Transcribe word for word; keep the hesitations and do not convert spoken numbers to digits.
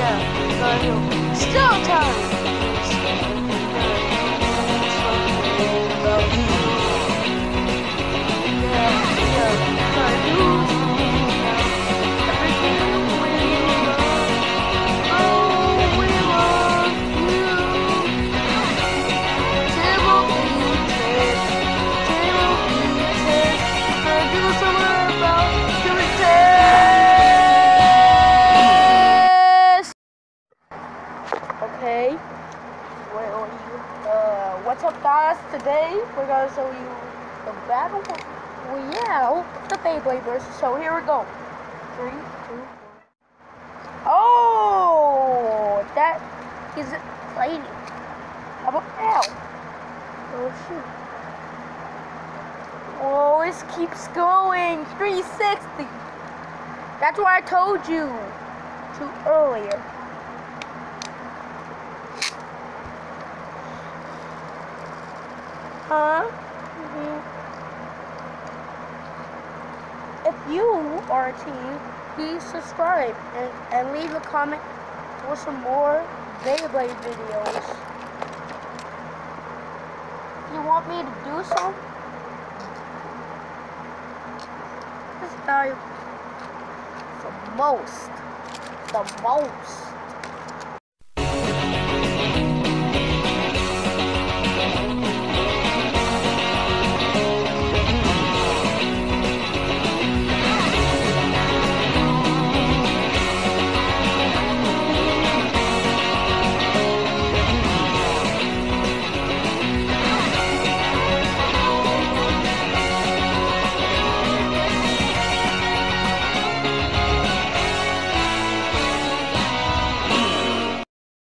Yeah, uh, you still time. Okay. Well, you, uh, what's up, guys? Today we're gonna show you the battle. Well, yeah, the Beyblade versus. So here we go. Three, two, one. Oh, that is fighting. How about now? Oh shoot! Oh, this keeps going. three sixty. That's what I told you to earlier. Huh? Mm-hmm. If you are a team, please subscribe and, and leave a comment for some more Beyblade videos. If you want me to do some, just die the most. The most.